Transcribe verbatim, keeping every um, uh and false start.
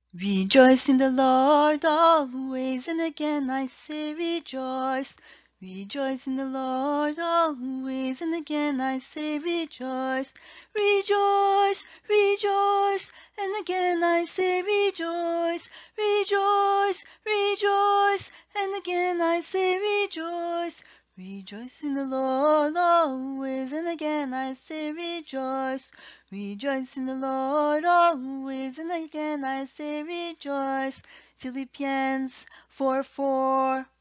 Rejoice in the Lord always, and again I say rejoice. Rejoice in the Lord always, and again I say rejoice. Rejoice, rejoice, and again I say rejoice. Rejoice, rejoice, and again I say rejoice. Rejoice in the Lord always, and again I say rejoice. Rejoice in the Lord always, and again I say rejoice. Philippians four four.